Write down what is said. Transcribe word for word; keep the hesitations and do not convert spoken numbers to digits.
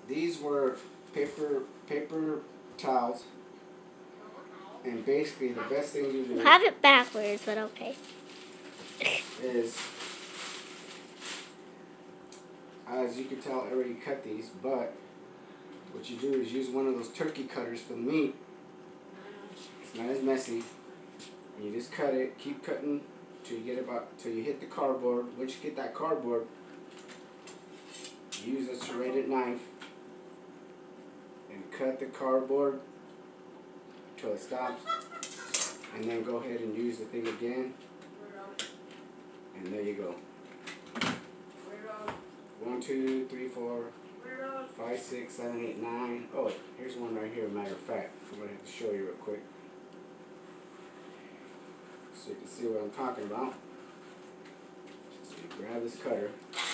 these were paper paper towels, and basically the best thing you do. I have it backwards, but okay. Is, as you can tell, I already cut these, but what you do is use one of those turkey cutters for the meat. It's not as messy. And you just cut it, keep cutting till you get about till you hit the cardboard. Once you get that cardboard, use a serrated knife and cut the cardboard till it stops, and then go ahead and use the thing again, and there you go. One, two, three, four, five, six, seven, eight, nine. Oh, here's one right here. Matter of fact, I'm gonna have to show you real quick so you can see what I'm talking about. So you grab this cutter.